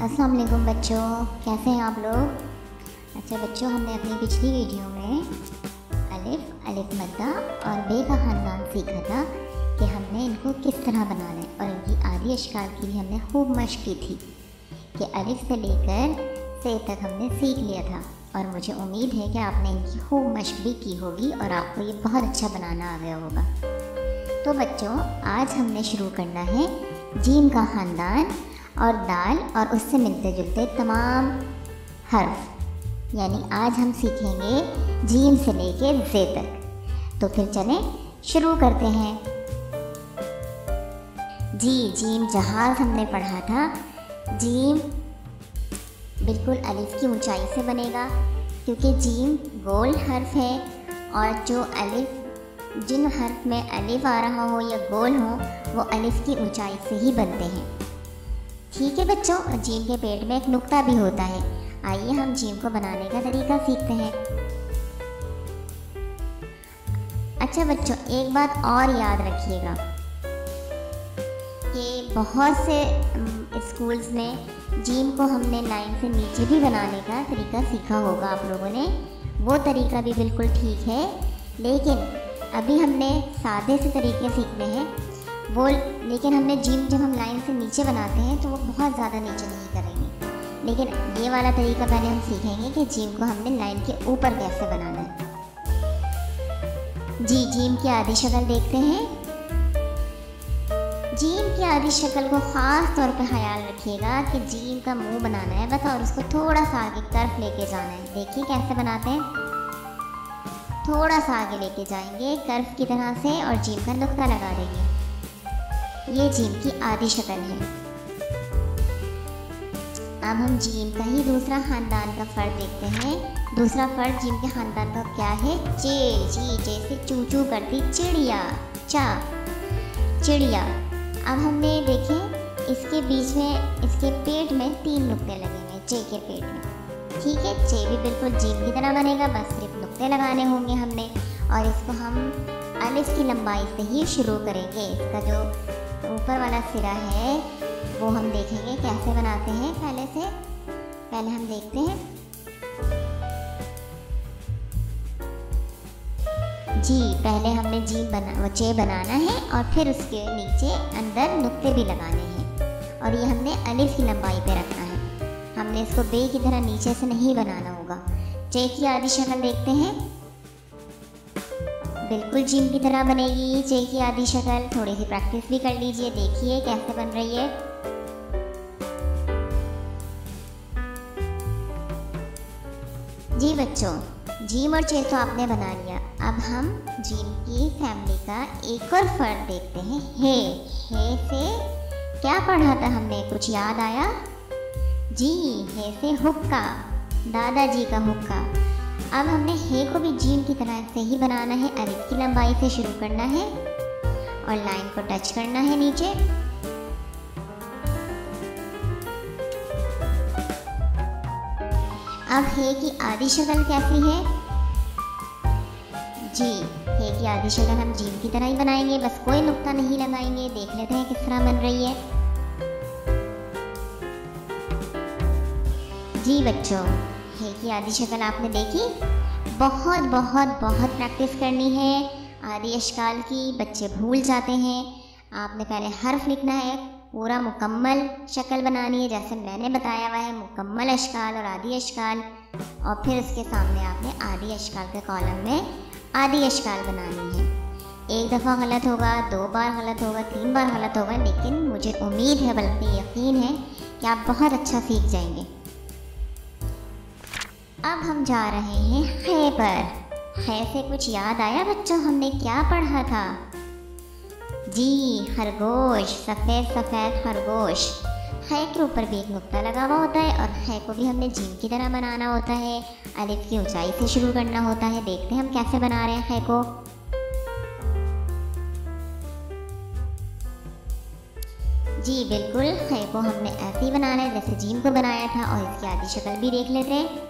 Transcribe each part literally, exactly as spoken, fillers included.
अस्सलाम वालेकुम बच्चों, कैसे हैं आप लोग। अच्छा बच्चों, हमने अपनी पिछली वीडियो में अलिफ अलिफ मद्दा और बे का ख़ानदान सीखा था कि हमने इनको किस तरह बनाना है, और इनकी आदि अशकाल की भी हमने खूब मशक की थी कि अलिफ से लेकर से तक हमने सीख लिया था। और मुझे उम्मीद है कि आपने इनकी खूब मशक भी की होगी और आपको ये बहुत अच्छा बनाना आ गया होगा। तो बच्चों, आज हमने शुरू करना है जीम का ख़ानदान और दाल और उससे मिलते जुलते तमाम हर्फ, यानी आज हम सीखेंगे जीम से लेके जे तक। तो फिर चलें शुरू करते हैं। जी जीम जहाज़ हमने पढ़ा था। जीम बिल्कुल अलिफ की ऊंचाई से बनेगा, क्योंकि जीम गोल हर्फ है और जो अलिफ जिन हर्फ में अलिफ आ रहा हो या गोल हो वो अलिफ की ऊंचाई से ही बनते हैं। ठीक है बच्चों, जीम के पेट में एक नुक्ता भी होता है। आइए हम जीम को बनाने का तरीका सीखते हैं। अच्छा बच्चों, एक बात और याद रखिएगा कि बहुत से स्कूल्स में जीम को हमने लाइन से नीचे भी बनाने का तरीका सीखा होगा आप लोगों ने। वो तरीका भी बिल्कुल ठीक है, लेकिन अभी हमने सादे से तरीके सीखने हैं वो। लेकिन हमने जीम जब हम लाइन से नीचे बनाते हैं तो वो बहुत ज़्यादा नीचे नहीं करेंगे, लेकिन ये वाला तरीका पहले हम सीखेंगे कि जीम को हमने लाइन के ऊपर कैसे बनाना है। जी जीम की आधी शक्ल देखते हैं। जीम की आधी शक्ल को ख़ास तौर पर ख्याल रखिएगा कि जीम का मुंह बनाना है बस, और उसको थोड़ा सा आगे तरफ लेके जाना है। देखिए कैसे बनाते हैं, थोड़ा सा आगे लेके जाएंगे कर्व की तरह से और जीम का नुक्ता लगा देंगे। ये जीम की आधी शक्ल है। अब हम जीम का ही दूसरा ख़ानदान का फ़र्द देखते हैं। दूसरा फ़र्द जीम के ख़ानदान का क्या है? चे। जी जैसे चू चू करती चिड़िया, चा चिड़िया। अब हमने देखें इसके बीच में, इसके पेट में तीन नुक्ते लगे हुए चे के पेट में। ठीक है, चे भी बिल्कुल जीम की तरह बनेगा, बस सिर्फ नुक्ते लगाने होंगे हमने। और इसको हम अलिफ की लंबाई से ही शुरू करेंगे। इसका जो ऊपर वाला सिरा है वो हम देखेंगे कैसे बनाते हैं। पहले से पहले हम देखते हैं। जी पहले हमने जीम बना चे बनाना है और फिर उसके नीचे अंदर नुक्ते भी लगाने हैं, और ये हमने अलिफ की लंबाई पे रखना है। हमने इसको बे की तरह नीचे से नहीं बनाना होगा। चे की आधी शक्ल देखते हैं, बिल्कुल जीम की तरह बनेगी चे की आधी शक्ल। थोड़ी सी प्रैक्टिस भी कर लीजिए, देखिए कैसे बन रही है। जी बच्चों, जीम और चे तो आपने बना लिया। अब हम जीम की फैमिली का एक और फर्द देखते हैं, हे। हे से क्या पढ़ा था हमने, कुछ याद आया? जी हे से हुक्का, दादाजी का हुक्का। अब हमने हे को भी जीम की तरह से ही बनाना है। अलिफ की लंबाई से शुरू करना है और लाइन को टच करना है नीचे। अब हे की आधी शक्ल कैसी है? जी हे की आधी शक्ल हम जीम की तरह ही बनाएंगे, बस कोई नुक्ता नहीं लगाएंगे। देख लेते हैं किस तरह बन रही है। जी बच्चों, हे की आधी शक्ल आपने देखी। बहुत बहुत बहुत प्रैक्टिस करनी है आदि अशकाल की, बच्चे भूल जाते हैं। आपने पहले हर्फ लिखना है, पूरा मुकम्मल शक्ल बनानी है जैसे मैंने बताया हुआ है, मुकम्मल अशकाल और आदि अशकाल, और फिर उसके सामने आपने आदि अशकाल के कॉलम में आदि अशकाल बनानी है। एक दफ़ा गलत होगा, दो बार गलत होगा, तीन बार गलत होगा, लेकिन मुझे उम्मीद है बल्कि यकीन है कि आप बहुत अच्छा सीख जाएंगे। अब हम जा रहे हैं है पर। है से कुछ याद आया बच्चों, हमने क्या पढ़ा था? जी खरगोश, सफ़ेद सफ़ेद खरगोश। है के ऊपर भी एक नुक्ता लगा हुआ होता है, और है को भी हमने जीम की तरह बनाना होता है। अलिफ की ऊंचाई से शुरू करना होता है। देखते हैं हम कैसे बना रहे हैं है को। जी बिल्कुल, है को हमने ऐसे ही बनाना है जैसे जीम को बनाया था, और इसकी आधी शक्ल भी देख लेते हैं।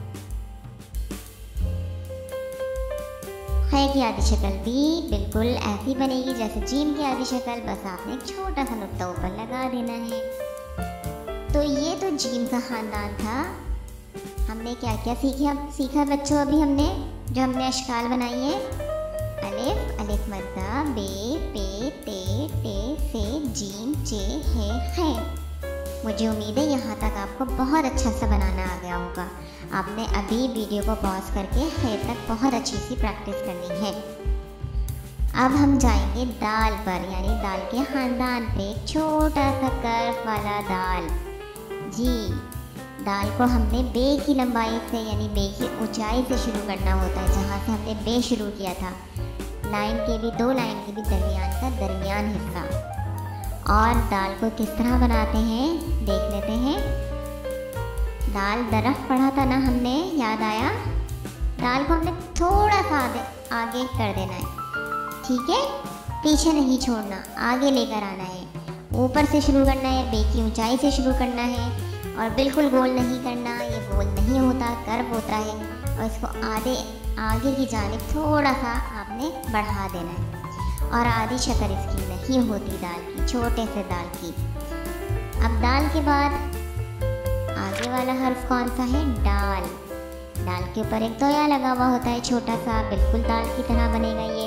है की आधी शक्ल भी बिल्कुल ऐसी बनेगी जैसे जीम की आधी शक्ल, बस आपने एक छोटा सा नुक्ता ऊपर लगा देना है। तो ये तो जीम का ख़ानदान था। हमने क्या क्या सीखा सीखा बच्चों अभी हमने, जो हमने अशकाल बनाई है। अलिफ, अलिफ मद्दा, बे, पे, ते, टे, से, जीम, चे, हे, खे। मुझे उम्मीद है यहाँ तक आपको बहुत अच्छा सा बनाना आ गया होगा। आपने अभी वीडियो को पॉज करके खे तक बहुत अच्छी सी प्रैक्टिस करनी है। अब हम जाएंगे दाल पर, यानी दाल के ख़ानदान पे। छोटा सा कर्व वाला दाल। जी, दाल को हमने बे की लंबाई से, यानी बे की ऊंचाई से शुरू करना होता है, जहाँ से हमने बे शुरू किया था। लाइन के भी, दो लाइन के भी दरमियान का दरमियान हिस्सा। और दाल को किस तरह बनाते हैं देख लेते हैं। दाल दरफ पढ़ा था ना हमने, याद आया? दाल को हमने थोड़ा सा आगे आगे कर देना है, ठीक है? पीछे नहीं छोड़ना, आगे लेकर आना है। ऊपर से शुरू करना है, बे की ऊंचाई से शुरू करना है, और बिल्कुल गोल नहीं करना। ये गोल नहीं होता, कर्व होता है। और इसको आधे आगे की जानिब थोड़ा सा आपने बढ़ा देना है। और आधी शक्ल इसकी नहीं होती दाल की, छोटे से दाल की। अब दाल के बाद आगे वाला हर्फ कौन सा है? डाल। दाल के ऊपर एक तोया लगा हुआ होता है, छोटा सा, बिल्कुल दाल की तरह बनेगा ये।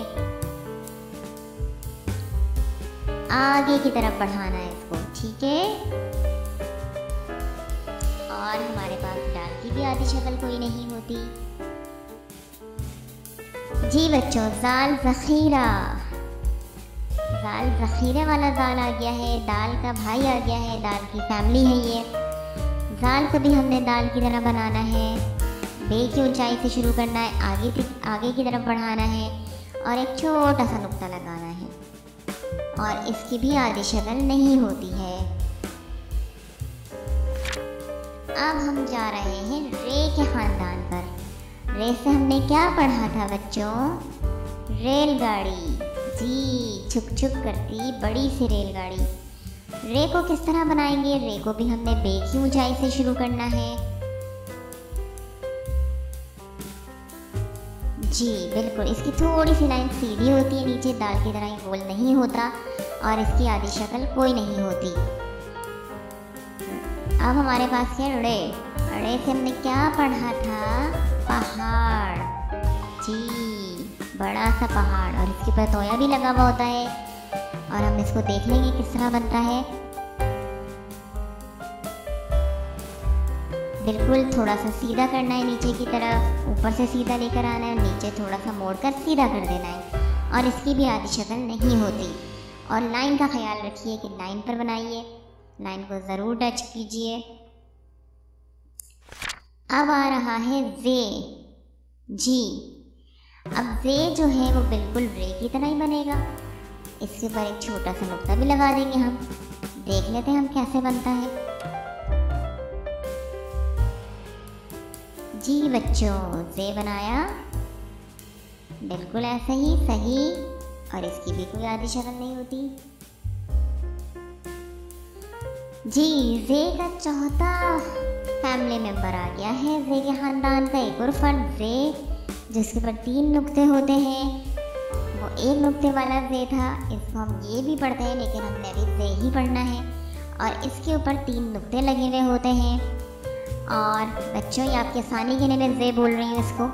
आगे की तरफ बढ़ाना है इसको, ठीक है? और हमारे पास दाल की भी आधी शक्ल कोई नहीं होती। जी बच्चों, जाल ज़ख़ीरा। दाल ज़ख़ीरे वाला दाल आ गया है, दाल का भाई आ गया है, दाल की फैमिली है ये। दाल को भी हमने दाल की तरह बनाना है। बे की ऊंचाई से शुरू करना है, आगे आगे की तरफ बढ़ाना है, और एक छोटा सा नुक्ता लगाना है। और इसकी भी आधी शक्ल नहीं होती है। अब हम जा रहे हैं रे के ख़ानदान पर। रे से हमने क्या पढ़ा था बच्चों? रेलगाड़ी। जी, छुक छुक करती बड़ी सी रेलगाड़ी। रे को किस तरह बनाएंगे? रे को भी हमने बे की ऊंचाई से शुरू करना है। जी बिल्कुल, इसकी थोड़ी सी लाइन सीधी होती है, नीचे दाल की तरह गोल नहीं होता, और इसकी आधी शक्ल कोई नहीं होती। अब हमारे पास है रे। रे से हमने क्या पढ़ा था? पहाड़। जी, बड़ा सा पहाड़, और इसके ऊपर तोया भी लगा हुआ होता है। और हम इसको देख लेंगे किस तरह बनता है। बिल्कुल थोड़ा सा सीधा करना है नीचे की तरफ, ऊपर से सीधा लेकर आना है, नीचे थोड़ा सा मोड़कर सीधा कर देना है। और इसकी भी आधी शक्ल नहीं होती। और लाइन का ख्याल रखिए कि लाइन पर बनाइए, लाइन को ज़रूर टच कीजिए। अब आ रहा है ज़े। जी, अब ज़े जो है वो बिल्कुल रे की तरह ही बनेगा। इसके ऊपर एक छोटा सा नुक्ता भी लगा देंगे हम। देख लेते हैं हम कैसे बनता है। जी बच्चों, ज़े बनाया बिल्कुल ऐसे ही, सही। और इसकी भी कोई आधी शक्ल नहीं होती। जी, ज़े का चौथा फैमिली मेंबर आ गया है। ज़े के ख़ानदान का एक और फर्द ज़े, जिसके ऊपर तीन नुक्ते होते हैं। वो एक नुक्ते वाला ज़े था, इसको हम ये भी पढ़ते हैं, लेकिन हमने अभी ज़े ही पढ़ना है। और इसके ऊपर तीन नुक्ते लगे हुए होते हैं। और बच्चों, ये आपके आसानी के लिए मैं ज़े बोल रही हूँ इसको।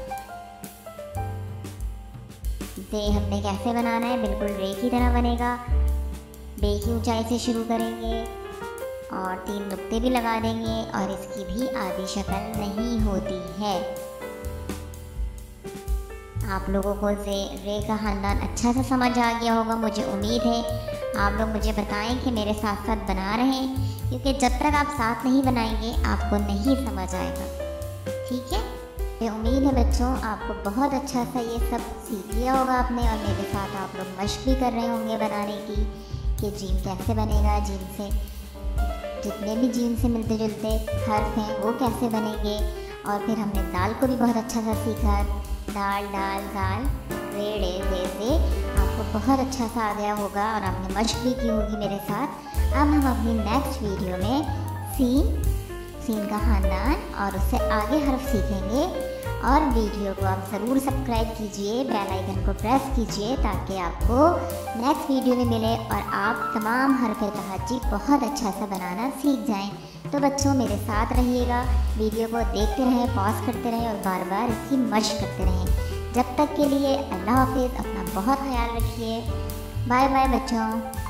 ज़े हमने कैसे बनाना है? बिल्कुल रे की तरह बनेगा। बे की ऊंचाई से शुरू करेंगे और तीन नुक्ते भी लगा देंगे, और इसकी भी आधी शक्ल नहीं होती है। आप लोगों को ज़े रे का ख़ानदान अच्छा सा समझ आ गया होगा, मुझे उम्मीद है। आप लोग मुझे बताएं कि मेरे साथ साथ बना रहे हैं, क्योंकि जब तक आप साथ नहीं बनाएंगे आपको नहीं समझ आएगा, ठीक है? ये उम्मीद है बच्चों आपको बहुत अच्छा सा ये सब सीख लिया होगा आपने, और मेरे साथ आप लोग मशक भी कर रहे होंगे बनाने की कि जीम कैसे बनेगा, जीम से जितने भी जीम से मिलते जुलते हर्फ हैं वो कैसे बनेंगे। और फिर हमने दाल को भी बहुत अच्छा सा सीखा। दाल, डाल, दाल, रे, रे, रे, रे। आपको बहुत अच्छा सा आ गया होगा और आपने मशक भी की होगी मेरे साथ। अब हम अपनी नेक्स्ट वीडियो में सीन सीन का ख़ानदान और उससे आगे हर्फ सीखेंगे। और वीडियो को आप ज़रूर सब्सक्राइब कीजिए, बेल आइकन को प्रेस कीजिए ताकि आपको नेक्स्ट वीडियो में मिले और आप तमाम हरफ़े तहज्जी बहुत अच्छा सा बनाना सीख जाएं। तो बच्चों मेरे साथ रहिएगा, वीडियो को देखते रहें, पॉज करते रहें और बार बार इसकी मशक करते रहें। जब तक के लिए अल्लाह हाफिज़, अपना बहुत ख्याल रखिए। बाय बाय बच्चों।